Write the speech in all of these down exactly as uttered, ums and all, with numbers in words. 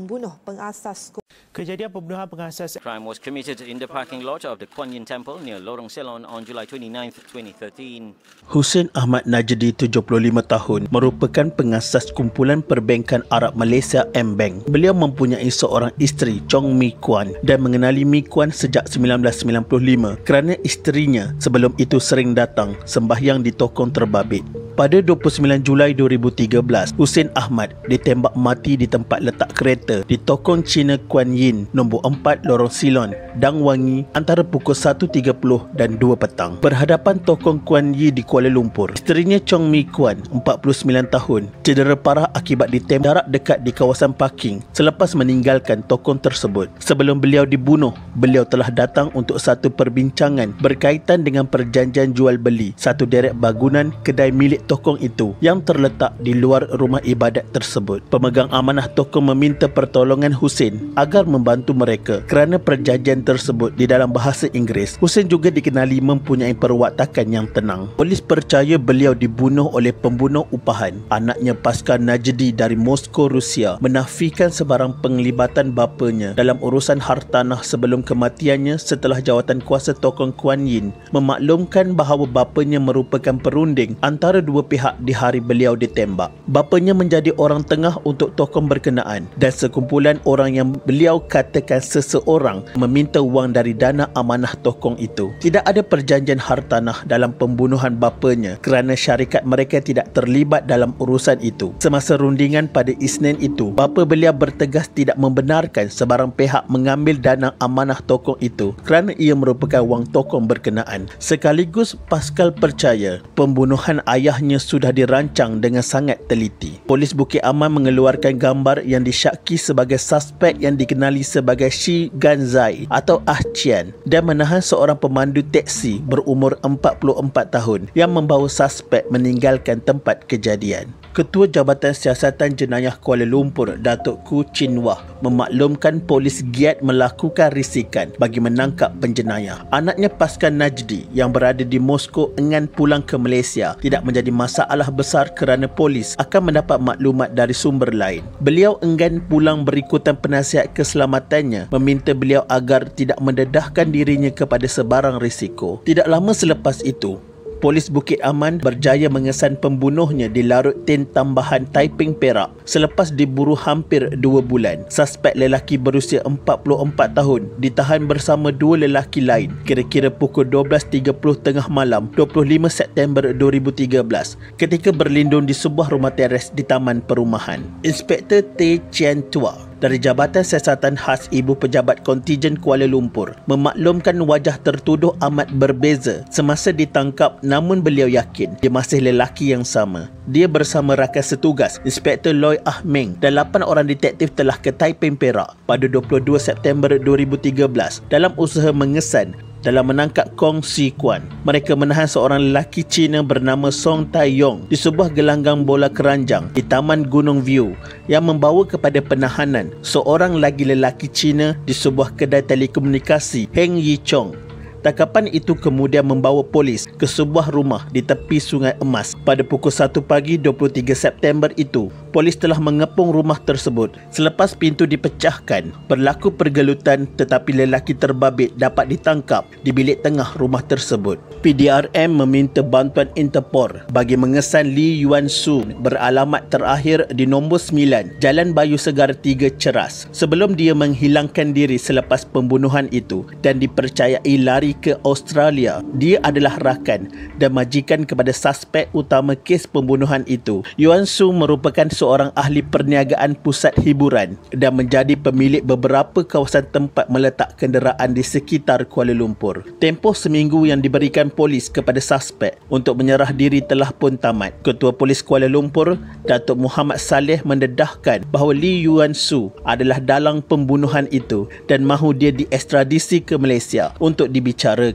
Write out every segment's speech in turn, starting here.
pembunuh pengasas. Kejadian pembunuhan pengasas Crime was committed in the parking lot of the Kuan Yin Temple near Lorong Selon on July twenty-ninth, twenty thirteen. Husein Ahmad Najdi, tujuh puluh lima tahun, merupakan pengasas kumpulan perbankan Arab Malaysia M-Bank. Beliau mempunyai seorang isteri, Chong Mi Kuan, dan mengenali Mi Kuan sejak sembilan belas sembilan puluh lima kerana isterinya sebelum itu sering datang sembahyang di Tokong Terbabit. Pada dua puluh sembilan Julai dua ribu tiga belas, Husein Ahmad ditembak mati di tempat letak kereta di Tokong Cina Kuan Yin, nombor empat Lorong Silon, Dang Wangi antara pukul satu tiga puluh dan dua petang berhadapan Tokong Kuan Yin di Kuala Lumpur. Isterinya Chong Mi Kuan, empat puluh sembilan tahun, cedera parah akibat ditembak darat dekat di kawasan parking selepas meninggalkan Tokong tersebut. Sebelum beliau dibunuh, beliau telah datang untuk satu perbincangan berkaitan dengan perjanjian jual beli satu derek bangunan kedai milik Tokong itu yang terletak di luar rumah ibadat tersebut. Pemegang amanah Tokong meminta pertolongan Husein agar membantu mereka kerana perjanjian tersebut di dalam bahasa Inggeris. Husein juga dikenali mempunyai perwatakan yang tenang. Polis percaya beliau dibunuh oleh pembunuh upahan. Anaknya Pascal Najdi dari Moskow, Rusia, menafikan sebarang penglibatan bapanya dalam urusan hartanah sebelum kematiannya setelah jawatan kuasa Tokong Kuan Yin memaklumkan bahawa bapanya merupakan perunding antara dua pihak di hari beliau ditembak. Bapanya menjadi orang tengah untuk Tokong berkenaan dan sekumpulan orang yang beliau katakan seseorang meminta wang dari dana amanah Tokong itu. Tidak ada perjanjian hartanah dalam pembunuhan bapanya kerana syarikat mereka tidak terlibat dalam urusan itu. Semasa rundingan pada Isnin itu, bapa beliau bertegas tidak membenarkan sebarang pihak mengambil dana amanah Tokong itu kerana ia merupakan wang Tokong berkenaan. Sekaligus Pascal percaya pembunuhan ayahnya sudah dirancang dengan sangat teliti. Polis Bukit Aman mengeluarkan gambar yang disyaki sebagai suspek yang dikenali sebagai Shi Ganzai atau Ah Chian dan menahan seorang pemandu teksi berumur empat puluh empat tahun yang membawa suspek meninggalkan tempat kejadian. Ketua Jabatan Siasatan Jenayah Kuala Lumpur, Datuk Ku Chin Wah, memaklumkan polis giat melakukan risikan bagi menangkap penjenayah. Anaknya Pascal Najdi yang berada di Moskow enggan pulang ke Malaysia tidak menjadi masalah besar kerana polis akan mendapat maklumat dari sumber lain. Beliau enggan pulang berikutan penasihat keselamatannya meminta beliau agar tidak mendedahkan dirinya kepada sebarang risiko. Tidak lama selepas itu, Polis Bukit Aman berjaya mengesan pembunuhnya di Larut Tin Tambahan Taiping, Perak selepas diburu hampir dua bulan. Suspek lelaki berusia empat puluh empat tahun ditahan bersama dua lelaki lain kira-kira pukul dua belas tiga puluh tengah malam dua puluh lima September dua ribu tiga belas ketika berlindung di sebuah rumah teres di taman perumahan. Inspektor T. Chian Tua dari Jabatan Siasatan Khas Ibu Pejabat Kontijen Kuala Lumpur memaklumkan wajah tertuduh amat berbeza semasa ditangkap, namun beliau yakin dia masih lelaki yang sama. Dia bersama rakan setugas Inspektor Loy Ah Meng dan lapan orang detektif telah ke Taiping, Perak pada dua puluh dua September dua ribu tiga belas dalam usaha mengesan dalam menangkap Kong Si Kuan. Mereka menahan seorang lelaki Cina bernama Song Tai Yong di sebuah gelanggang bola keranjang di Taman Gunung View yang membawa kepada penahanan seorang lagi lelaki Cina di sebuah kedai telekomunikasi Heng Yi Chong. Tangkapan itu kemudian membawa polis ke sebuah rumah di tepi Sungai Emas. Pada pukul satu pagi dua puluh tiga September itu, polis telah mengepung rumah tersebut. Selepas pintu dipecahkan, berlaku pergelutan tetapi lelaki terbabit dapat ditangkap di bilik tengah rumah tersebut. P D R M meminta bantuan Interpol bagi mengesan Lee Yuan Su beralamat terakhir di nombor sembilan Jalan Bayu Segar tiga Ceras sebelum dia menghilangkan diri selepas pembunuhan itu dan dipercayai lari ke Australia. Dia adalah rakan dan majikan kepada suspek utama kes pembunuhan itu. Yuan Su merupakan seorang ahli perniagaan pusat hiburan dan menjadi pemilik beberapa kawasan tempat meletak kenderaan di sekitar Kuala Lumpur. Tempoh seminggu yang diberikan polis kepada suspek untuk menyerah diri telah pun tamat. Ketua Polis Kuala Lumpur, Datuk Muhammad Saleh, mendedahkan bahawa Lee Yuan Su adalah dalang pembunuhan itu dan mahu dia diekstradisi ke Malaysia untuk dibicarakan.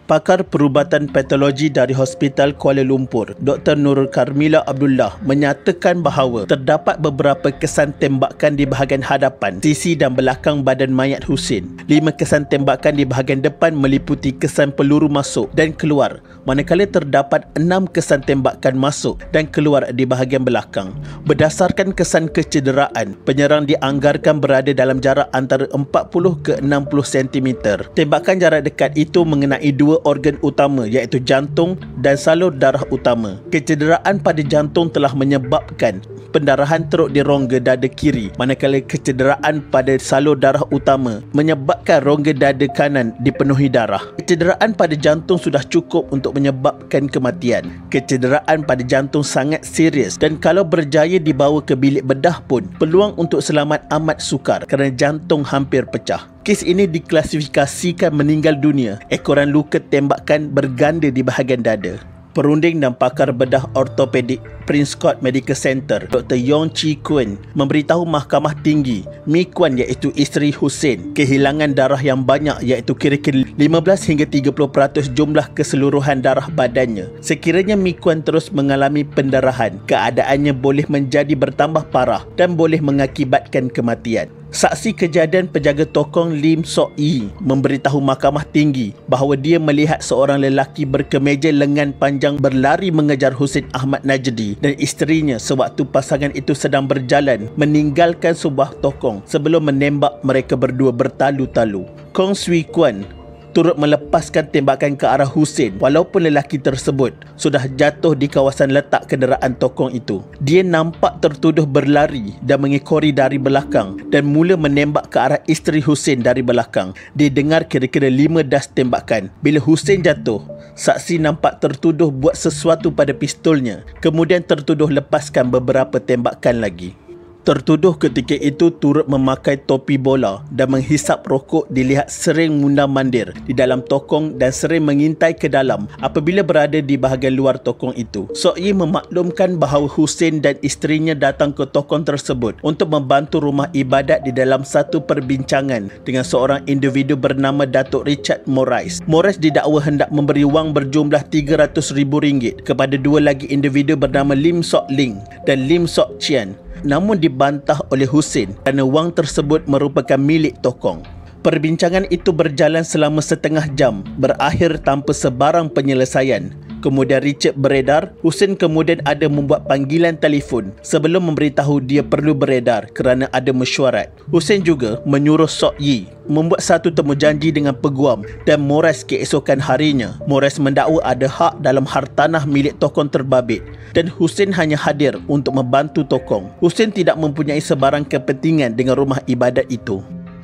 Pakar perubatan patologi dari Hospital Kuala Lumpur, Doktor Nurul Karmila Abdullah menyatakan bahawa terdapat beberapa kesan tembakan di bahagian hadapan, sisi dan belakang badan mayat Husein. Lima kesan tembakan di bahagian depan meliputi kesan peluru masuk dan keluar, manakala terdapat enam kesan tembakan masuk dan keluar di bahagian belakang. Berdasarkan kesan kecederaan, penyerang dianggarkan berada dalam jarak antara empat puluh ke enam puluh sentimeter. Tembakan jarak dekat itu mengenai dua organ utama iaitu jantung dan salur darah utama. Kecederaan pada jantung telah menyebabkan pendarahan teruk di rongga dada kiri, manakala kecederaan pada salur darah utama menyebabkan rongga dada kanan dipenuhi darah. Kecederaan pada jantung sudah cukup untuk menyebabkan kematian. Kecederaan pada jantung sangat serius dan kalau berjaya dibawa ke bilik bedah pun peluang untuk selamat amat sukar kerana jantung hampir pecah. Kes ini diklasifikasikan meninggal dunia ekoran luka tembakan berganda di bahagian dada. Perunding dan pakar bedah ortopedik Prince Court Medical Center, Doktor Yong Chi Kun, memberitahu Mahkamah Tinggi Mi Kuan iaitu isteri Husein kehilangan darah yang banyak iaitu kira-kira lima belas hingga tiga puluh peratus jumlah keseluruhan darah badannya. Sekiranya Mi Kuan terus mengalami pendarahan, keadaannya boleh menjadi bertambah parah dan boleh mengakibatkan kematian. Saksi kejadian penjaga tokong Lim Sok Yi memberitahu Mahkamah Tinggi bahawa dia melihat seorang lelaki berkemeja lengan panjang berlari mengejar Husein Ahmad Najdi dan isterinya sewaktu pasangan itu sedang berjalan meninggalkan sebuah tokong sebelum menembak mereka berdua bertalu-talu. Kong Swee Kwan turut melepaskan tembakan ke arah Husein walaupun lelaki tersebut sudah jatuh di kawasan letak kenderaan tokong itu. Dia nampak tertuduh berlari dan mengekori dari belakang dan mula menembak ke arah isteri Husein dari belakang. Dia dengar kira-kira lima das tembakan. Bila Husein jatuh, saksi nampak tertuduh buat sesuatu pada pistolnya. Kemudian tertuduh lepaskan beberapa tembakan lagi. Tertuduh ketika itu turut memakai topi bola dan menghisap rokok dilihat sering mundar-mandir di dalam tokong dan sering mengintai ke dalam apabila berada di bahagian luar tokong itu. Sok Yi memaklumkan bahawa Husein dan isterinya datang ke tokong tersebut untuk membantu rumah ibadat di dalam satu perbincangan dengan seorang individu bernama Datuk Richard Morais. Morais didakwa hendak memberi wang berjumlah tiga ratus ribu ringgit kepada dua lagi individu bernama Lim Sok Ling dan Lim Sok Chian, namun dibantah oleh Husein kerana wang tersebut merupakan milik tokong. Perbincangan itu berjalan selama setengah jam, berakhir tanpa sebarang penyelesaian. Kemudian Richard beredar. Husein kemudian ada membuat panggilan telefon sebelum memberitahu dia perlu beredar kerana ada mesyuarat. Husein juga menyuruh Sok Yi membuat satu temujanji dengan peguam dan Morais keesokan harinya. Morais mendakwa ada hak dalam hartanah milik tokong terbabit dan Husein hanya hadir untuk membantu tokong. Husein tidak mempunyai sebarang kepentingan dengan rumah ibadat itu.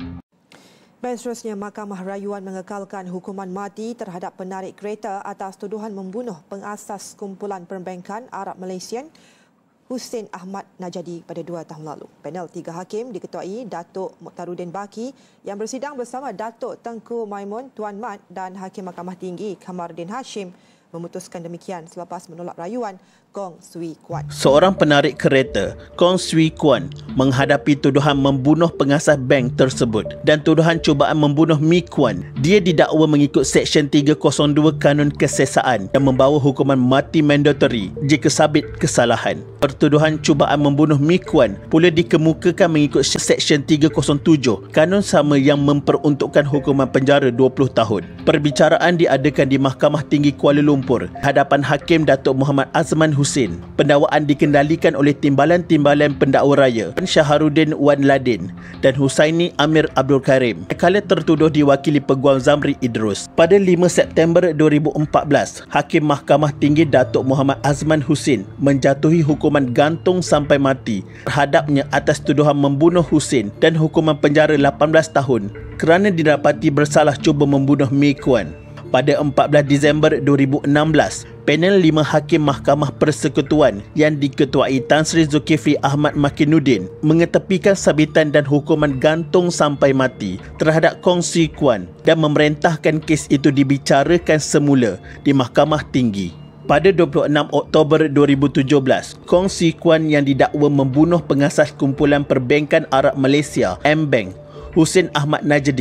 Dan seterusnya, Mahkamah Rayuan mengekalkan hukuman mati terhadap penarik kereta atas tuduhan membunuh pengasas kumpulan perbankan Arab Malaysian Husein Ahmad Najdi pada dua tahun lalu. Panel tiga hakim diketuai Datuk Mukhtaruddin Baki yang bersidang bersama Datuk Tengku Maimun Tuan Mat dan Hakim Mahkamah Tinggi Kamaruddin Hashim memutuskan demikian selepas menolak rayuan Kong Swee Kwan. Seorang penarik kereta, Kong Swee Kwan, menghadapi tuduhan membunuh pengasas bank tersebut dan tuduhan cubaan membunuh Mi Kuan. Dia didakwa mengikut Seksyen tiga kosong dua Kanun Kesesaan yang membawa hukuman mati mandatory jika sabit kesalahan. Pertuduhan cubaan membunuh Mi Kuan pula dikemukakan mengikut Seksyen tiga kosong tujuh Kanun sama yang memperuntukkan hukuman penjara dua puluh tahun. Perbicaraan diadakan di Mahkamah Tinggi Kuala Lumpur hadapan Hakim Datuk Muhammad Azman Husein. Pendakwaan dikendalikan oleh timbalan-timbalan pendakwa raya Syaharuddin Wan Ladin dan Husaini Amir Abdul Karim. Kala tertuduh diwakili Peguam Zamri Idrus. Pada lima September dua ribu empat belas, Hakim Mahkamah Tinggi Datuk Muhammad Azman Husein menjatuhi hukuman gantung sampai mati terhadapnya atas tuduhan membunuh Husein dan hukuman penjara lapan belas tahun kerana didapati bersalah cuba membunuh Mi Kuan. Pada empat belas Disember dua ribu enam belas, panel lima hakim Mahkamah Persekutuan yang diketuai Tan Sri Zulkifli Ahmad Makinuddin mengetepikan sabitan dan hukuman gantung sampai mati terhadap Kong Swee Kwan dan memerintahkan kes itu dibicarakan semula di Mahkamah Tinggi. Pada dua puluh enam Oktober dua ribu tujuh belas, Kong Swee Kwan yang didakwa membunuh pengasas kumpulan perbankan Arab Malaysia, M Bank, Husein Ahmad Najdi,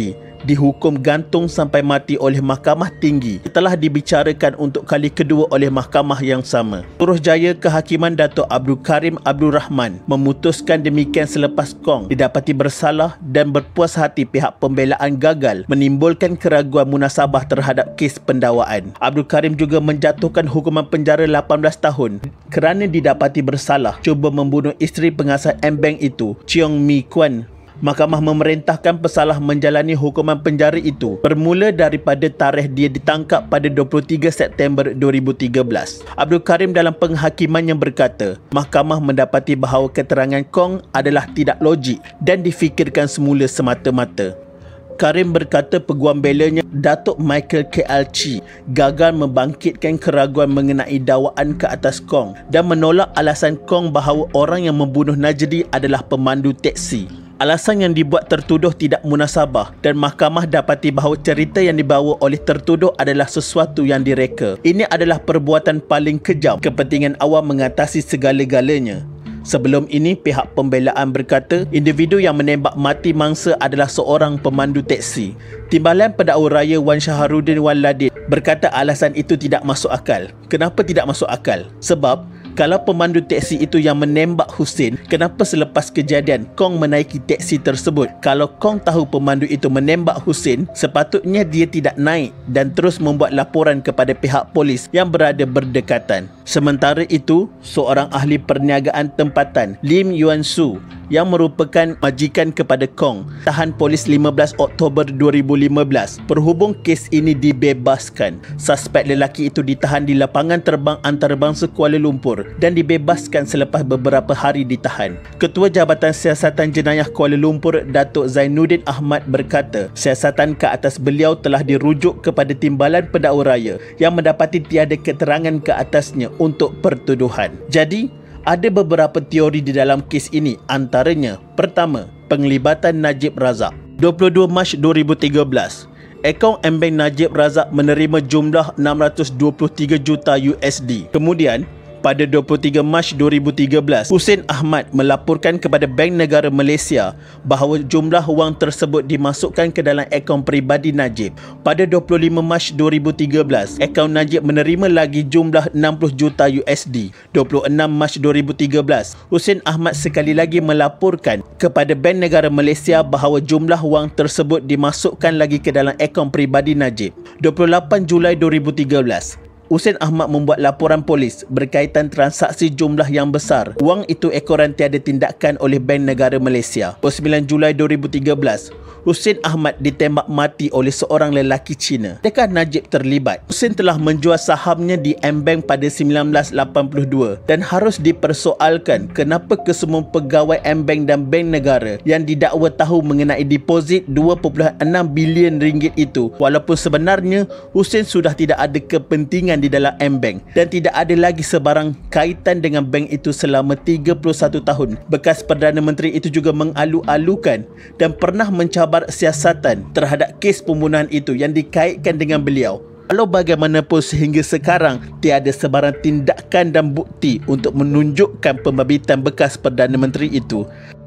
dihukum gantung sampai mati oleh Mahkamah Tinggi telah dibicarakan untuk kali kedua oleh mahkamah yang sama. Suruhjaya Kehakiman Datuk Abdul Karim Abdul Rahman memutuskan demikian selepas Kong didapati bersalah dan berpuas hati pihak pembelaan gagal menimbulkan keraguan munasabah terhadap kes pendakwaan. Abdul Karim juga menjatuhkan hukuman penjara lapan belas tahun kerana didapati bersalah cuba membunuh isteri pengasas M-Bank itu, Cheong Mi Kuan. Mahkamah memerintahkan pesalah menjalani hukuman penjara itu bermula daripada tarikh dia ditangkap pada dua puluh tiga September dua ribu tiga belas. Abdul Karim dalam penghakimannya berkata, mahkamah mendapati bahawa keterangan Kong adalah tidak logik dan difikirkan semula semata-mata. Karim berkata peguam belanya Datuk Michael K L Chi gagal membangkitkan keraguan mengenai dakwaan ke atas Kong dan menolak alasan Kong bahawa orang yang membunuh Najdi adalah pemandu teksi. Alasan yang dibuat tertuduh tidak munasabah dan mahkamah dapati bahawa cerita yang dibawa oleh tertuduh adalah sesuatu yang direka. Ini adalah perbuatan paling kejam, kepentingan awam mengatasi segala-galanya. Sebelum ini, pihak pembelaan berkata individu yang menembak mati mangsa adalah seorang pemandu teksi. Timbalan Pendakwa Raya Wan Shahrudin Wan Ladin berkata alasan itu tidak masuk akal. Kenapa tidak masuk akal? Sebab kalau pemandu teksi itu yang menembak Hussein, kenapa selepas kejadian Kong menaiki teksi tersebut? Kalau Kong tahu pemandu itu menembak Hussein, sepatutnya dia tidak naik dan terus membuat laporan kepada pihak polis yang berada berdekatan. Sementara itu, seorang ahli perniagaan tempatan, Lim Yuan Su, yang merupakan majikan kepada Kong, tahan polis lima belas Oktober dua ribu lima belas. Berhubung kes ini dibebaskan, suspek lelaki itu ditahan di lapangan terbang antarabangsa Kuala Lumpur dan dibebaskan selepas beberapa hari ditahan. Ketua Jabatan Siasatan Jenayah Kuala Lumpur, Datuk Zainuddin Ahmad berkata, siasatan ke atas beliau telah dirujuk kepada Timbalan Pendakwa Raya yang mendapati tiada keterangan ke atasnya untuk pertuduhan. Jadi, ada beberapa teori di dalam kes ini, antaranya, pertama, penglibatan Najib Razak. dua puluh dua Mac dua ribu tiga belas, akaun M-Bank Najib Razak menerima jumlah enam ratus dua puluh tiga juta U S D. Kemudian, pada dua puluh tiga Mac dua ribu tiga belas, Hussein Ahmad melaporkan kepada Bank Negara Malaysia bahawa jumlah wang tersebut dimasukkan ke dalam akaun peribadi Najib. Pada dua puluh lima Mac dua ribu tiga belas, akaun Najib menerima lagi jumlah enam puluh juta U S D. dua puluh enam Mac dua ribu tiga belas, Hussein Ahmad sekali lagi melaporkan kepada Bank Negara Malaysia bahawa jumlah wang tersebut dimasukkan lagi ke dalam akaun peribadi Najib. dua puluh lapan Julai dua ribu tiga belas, Hussein Ahmad membuat laporan polis berkaitan transaksi jumlah yang besar. Wang itu ekoran tiada tindakan oleh Bank Negara Malaysia. dua puluh sembilan Julai dua ribu tiga belas, Hussein Ahmad ditembak mati oleh seorang lelaki Cina. Adakah Najib terlibat? Hussein telah menjual sahamnya di M-Bank pada sembilan belas lapan puluh dua dan harus dipersoalkan kenapa kesemua pegawai M-Bank dan Bank Negara yang didakwa tahu mengenai deposit dua perpuluhan enam bilion ringgit itu, walaupun sebenarnya Hussein sudah tidak ada kepentingan di dalam M-Bank dan tidak ada lagi sebarang kaitan dengan bank itu selama tiga puluh satu tahun. Bekas Perdana Menteri itu juga mengalu-alukan dan pernah mencabar siasatan terhadap kes pembunuhan itu yang dikaitkan dengan beliau. Walau bagaimanapun sehingga sekarang tiada sebarang tindakan dan bukti untuk menunjukkan pembabitan bekas Perdana Menteri itu.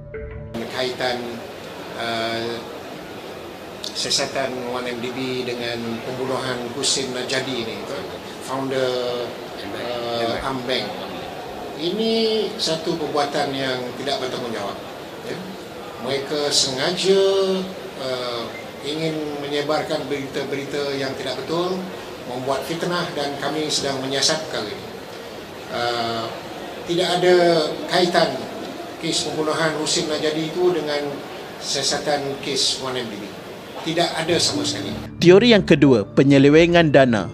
Kaitan uh, siasatan satu M D B dengan pembunuhan Hussein Najdi ini, founder uh, M-Bank. Ini satu perbuatan yang tidak bertanggungjawab. Ya. Mereka sengaja uh, ingin menyebarkan berita-berita yang tidak betul, membuat fitnah, dan kami sedang menyiasat perkara ini. Uh, tidak ada kaitan kes pembunuhan Hussein Najdi itu dengan siasatan kes satu M D B. Tidak ada sama sekali. Teori yang kedua, penyelewengan dana.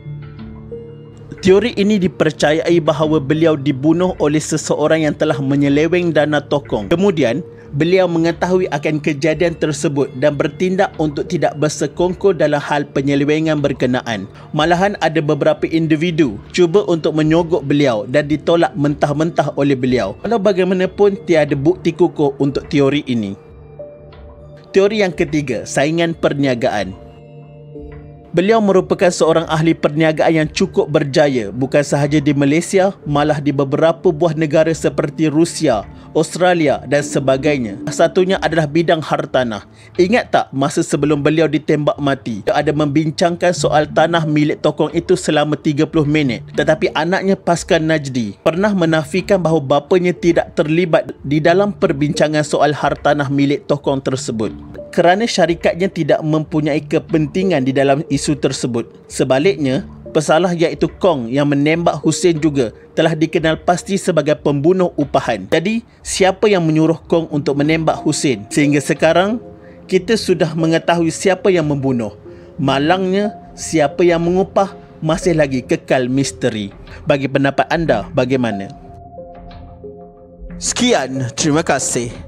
Teori ini dipercayai bahawa beliau dibunuh oleh seseorang yang telah menyeleweng dana tokong. Kemudian, beliau mengetahui akan kejadian tersebut dan bertindak untuk tidak bersekongkol dalam hal penyelewengan berkenaan. Malahan ada beberapa individu cuba untuk menyogok beliau dan ditolak mentah-mentah oleh beliau. Walau bagaimanapun, tiada bukti kukuh untuk teori ini. Teori yang ketiga, saingan perniagaan. Beliau merupakan seorang ahli perniagaan yang cukup berjaya bukan sahaja di Malaysia, malah di beberapa buah negara seperti Rusia, Australia dan sebagainya. Satunya adalah bidang hartanah. Ingat tak masa sebelum beliau ditembak mati, dia ada membincangkan soal tanah milik tokoh itu selama tiga puluh minit. Tetapi anaknya Pascal Najdi pernah menafikan bahawa bapanya tidak terlibat di dalam perbincangan soal hartanah milik tokoh tersebut, kerana syarikatnya tidak mempunyai kepentingan di dalam isu tersebut. Sebaliknya, pesalah iaitu Kong yang menembak Hussein juga telah dikenal pasti sebagai pembunuh upahan. Jadi, siapa yang menyuruh Kong untuk menembak Hussein? Sehingga sekarang, kita sudah mengetahui siapa yang membunuh. Malangnya, siapa yang mengupah masih lagi kekal misteri. Bagi pendapat anda, bagaimana? Sekian, terima kasih.